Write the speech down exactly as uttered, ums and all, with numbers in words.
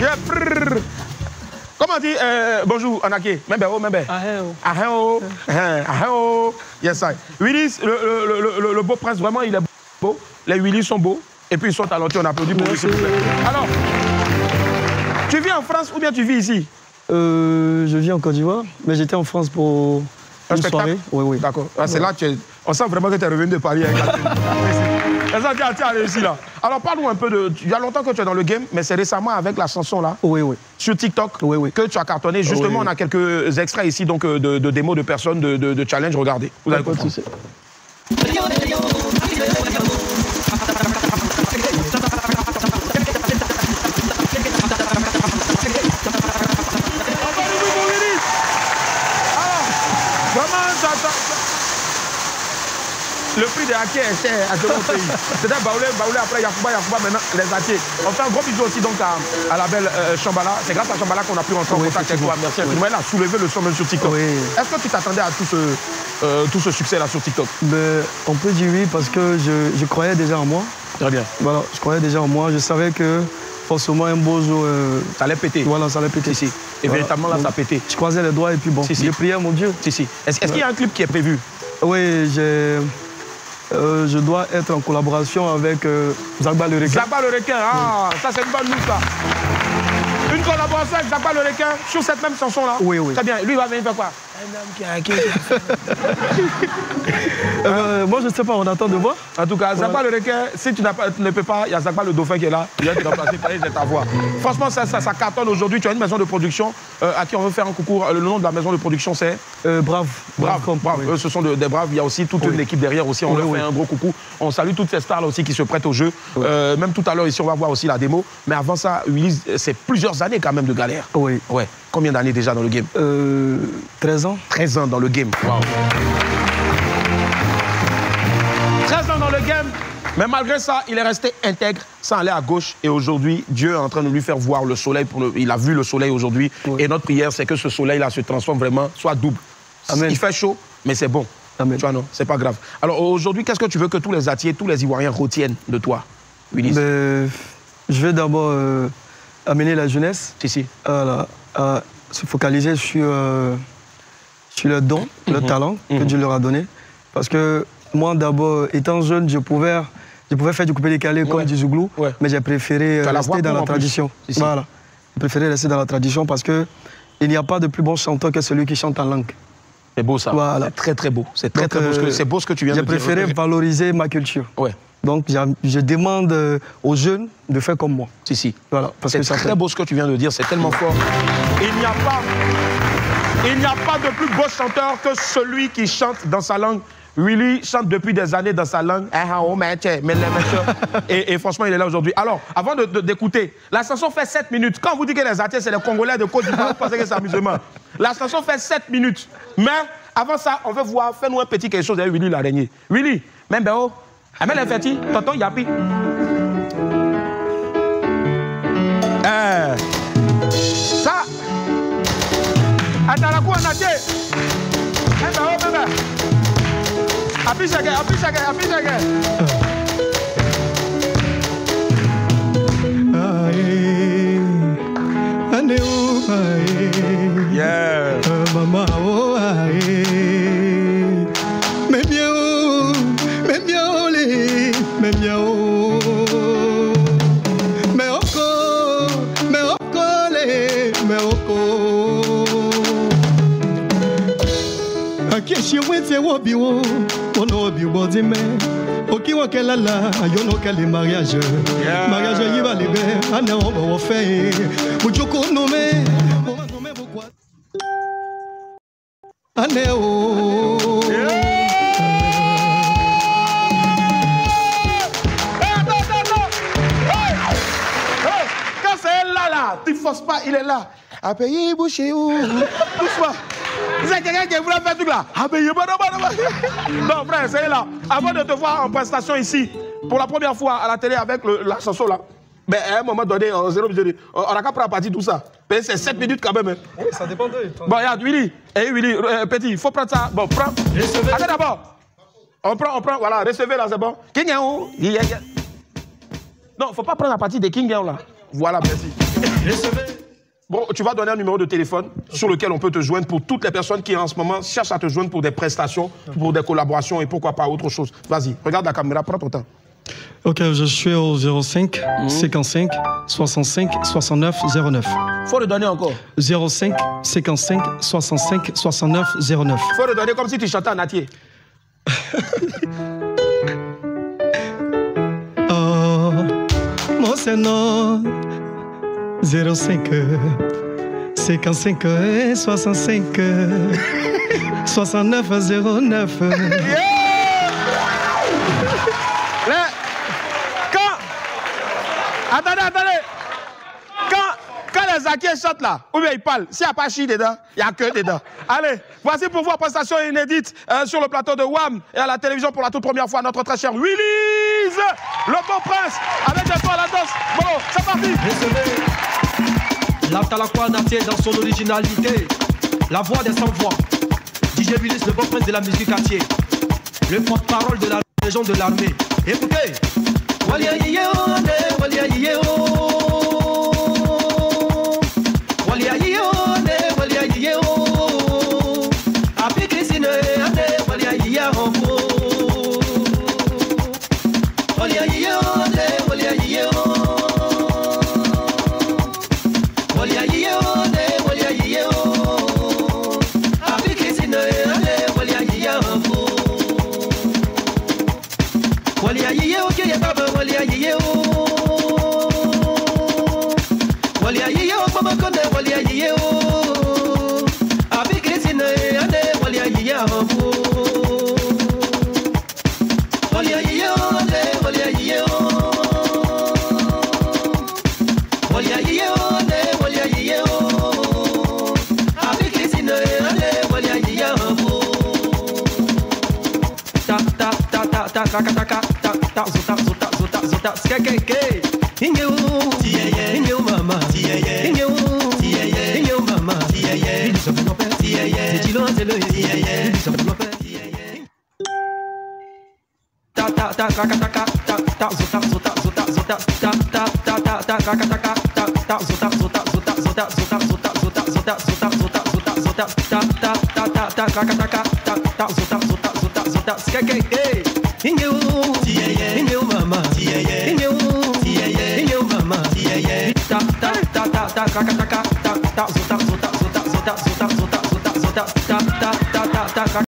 Yeah, comment on dit euh, bonjour, Anaké? Membeo, Membe. Aheo. Aheo. Aheo. Yes, I. Willy, le, le, le, le, le beau prince, vraiment, il est beau. Les Willy sont beaux. Et puis, ils sont talentueux. On applaudit pour lui, s'il vous plaît. Alors, tu vis en France ou bien tu vis ici? euh, Je vis en Côte d'Ivoire, mais j'étais en France pour un une spectacle. soirée. Oui, oui. D'accord. Ah, c'est ouais. Là que tu es... On sent vraiment que tu es revenu de Paris avec la... tu as réussi là. Alors, parle-nous un peu de... Il y a longtemps que tu es dans le game, mais c'est récemment avec la chanson là. Oui, oui. Sur TikTok, oui, oui. que tu as cartonné. Justement, oui, oui. On a quelques extraits ici donc, de, de démos de personnes, de, de, de challenge. Regardez. Vous allez comprendre. Le prix de Aké est cher à tout le pays. C'était Baoulé, Baoulé, après Yacouba, Yacouba, maintenant les Aké. On fait un gros bisou aussi donc à, à la belle euh, Chambala. C'est grâce à Chambala qu'on a pu rentrer en oui, contact avec toi. Merci. Oui. Elle a soulevé le son même sur TikTok. Oui. Est-ce que tu t'attendais à tout ce, euh, tout ce succès-là sur TikTok? Ben, on peut dire oui parce que je, je croyais déjà en moi. Très bien. Voilà, je croyais déjà en moi. Je savais que forcément un beau jour... Euh, ça allait péter. Voilà, ça allait péter. Si, si. Et voilà. Véritablement là, donc, ça a pété. Je croisais les doigts et puis bon, si, si. Je priais mon Dieu. Si, si. Est-ce qu'il est y a un clip qui est prévu? Oui, j'ai... Euh, je dois être en collaboration avec euh, Zagba le requin. Zagba le requin, ah, oui. Ça c'est une bonne news ça. Une collaboration avec Zagba le requin sur cette même chanson là. Oui, oui. Très bien, lui il va venir faire quoi? Un homme qui a, qui a... euh, Moi je ne sais pas, on attend de voir. En tout cas, Zagba ouais. le requin, si tu, pas, tu ne peux pas, il y a Zagba le dauphin qui est là, il va te remplacer par ta voix. Franchement, ça, ça, ça cartonne aujourd'hui. Tu as une maison de production euh, à qui on veut faire un coucou. Le nom de la maison de production c'est euh, Brave. Brave, Brave. Brave. Oui. Eux, ce sont de, des braves. Il y a aussi toute oui. une équipe derrière aussi. On oui, leur fait oui. un gros coucou. On salue toutes ces stars là aussi qui se prêtent au jeu. Oui. Euh, même tout à l'heure ici, on va voir aussi la démo. Mais avant ça, Willy, c'est plusieurs années quand même de galère. Oui. Ouais. Combien d'années déjà dans le game? euh, treize ans. treize ans dans le game. Wow. treize ans dans le game. Mais malgré ça, il est resté intègre, sans aller à gauche. Et aujourd'hui, Dieu est en train de lui faire voir le soleil. Pour le... Il a vu le soleil aujourd'hui. Oui. Et notre prière, c'est que ce soleil-là se transforme vraiment, soit double. Amen. Il fait chaud, mais c'est bon. Amen. Tu vois, non, c'est pas grave. Alors aujourd'hui, qu'est-ce que tu veux que tous les Atiers, tous les Ivoiriens retiennent de toi, Willy? Ben, je vais d'abord euh, amener la jeunesse si, si. À, la, à se focaliser sur, euh, sur le don, mm-hmm. le talent mm-hmm. que Dieu leur a donné. Parce que moi, d'abord, étant jeune, je pouvais, je pouvais faire du coupé-décalé ouais. comme du zouglou, ouais. mais j'ai préféré euh, rester dans la tradition. Si, si. Voilà. J'ai préféré rester dans la tradition parce qu'il n'y a pas de plus bon chanteur que celui qui chante en langue. C'est beau ça, voilà. C'est très très beau. C'est très, très beau, euh, ce beau ce que tu viens de dire. J'ai préféré valoriser ma culture. Ouais. Donc je demande aux jeunes de faire comme moi. Si, si. Voilà, c'est très fait. beau ce que tu viens de dire, c'est tellement fort. Il n'y a pas, il n'y a pas de plus beau chanteur que celui qui chante dans sa langue. Willy chante depuis des années dans sa langue. Et, et franchement, il est là aujourd'hui. Alors, avant d'écouter, de, de, la chanson fait sept minutes. Quand on vous dit que les Atiers, c'est les Congolais de Côte d'Ivoire, vous pensez que c'est amusement. La chanson fait sept minutes. Mais avant ça, on veut voir, fais-nous un petit quelque chose avec Willy l'araignée. Willy, même Béo, Amel est fêti, tonton Yapi. Euh, ça, attends la cour en Atier. Même Béo, même Affiche again, affiche again, affiche again. Yeah. Maman, oh, aïe. Mais bien, oh, mais bien, oh, mais bien, oh. Mais encore, mais encore, mais encore. Qui est chez moi, c'est Wobio. On a oublié bordé mais ok on quelle là yo no quel mariage mariage y va libérer ana on va faire mujoko nommé on va nommer pourquoi aneo quand c'est là là tu forces pas il est là à payer boucher ou doucement. C'est quelqu'un qui voulait faire tout là. Non, frère, c'est là. Avant de te voir en prestation ici, pour la première fois à la télé avec le, la chanson là, mais à un moment donné, on n'a qu'à prendre partie tout ça. C'est sept minutes quand même. Hein. Oui, ça dépend d'eux. Bon, regarde, Willy, hey, Willy, euh, petit, il faut prendre ça. Bon, prends. Recevez. Attends d'abord. On prend, on prend, voilà, recevez là, c'est bon. King Yao. Non, il ne faut pas prendre la partie de King Yao là. Voilà, merci. Bon, tu vas donner un numéro de téléphone okay. sur lequel on peut te joindre pour toutes les personnes qui en ce moment cherchent à te joindre pour des prestations, okay. pour des collaborations et pourquoi pas autre chose. Vas-y, regarde la caméra, prends ton temps. Ok, je suis au zéro cinq, mmh. cinquante-cinq, soixante-cinq, soixante-neuf, zéro neuf. Faut le donner encore. zéro cinq, cinquante-cinq, soixante-cinq, soixante-neuf, zéro neuf. Faut le donner comme si tu chantais en atier. Oh, mon Seigneur, zéro cinq, cinquante-cinq, soixante-cinq, soixante-neuf, zéro neuf. Yeah! Là, quand... Attendez, attendez. Quand, quand les Zakiers chantent là, ou bien ils parlent, s'il n'y a pas chi dedans, il n'y a que dedans. Allez, voici pour vos prestations inédites euh, sur le plateau de W A M et à la télévision pour la toute première fois, notre très cher Willy's, le beau prince, avec un toit à la danse. Bon, c'est parti. L'Atalakwa Natie dans son originalité, la voix des sans-voix. D J Willy's, le beau prince de la musique quartier, le porte-parole de la légion de l'armée. Écoutez. Walia yeo, walia yeo, walia yeo, walia yeo, api Christine, walia yeo, walia yeo, walia yeo, walia yeo, walia yeo, api Christine, walia yeo. Walia yeo ke ya baba walia yeo walia yeo mama konde walia yeo abi Christine ande walia yeo walia yeo ande walia yeo walia yeo ande walia yeo abi Christine ande walia yeo ta ta ta ta ta ta ta ta ta zota zota zota zota skekeke inyo tieye inyo mama tieye inyo tieye inyo mama tieye il s'appelle mon père tieye c'est Dilo c'est le tieye il s'appelle mon père tieye ta ta ta ta ta ta ta ta zota zota zota zota ta ta ta ta ta ta ta ta ta zota zota zota zota zota zota zota zota zota zota zota zota ta ta ta ta ta ta ta ta ta zota zota zota zota skekeke inyo tieye inyo mama tieye inyo tieye inyo mama tieye ta ta ta ta ta ta ta ta ta zota zota zota zota zota zota zota zota ta ta ta ta ta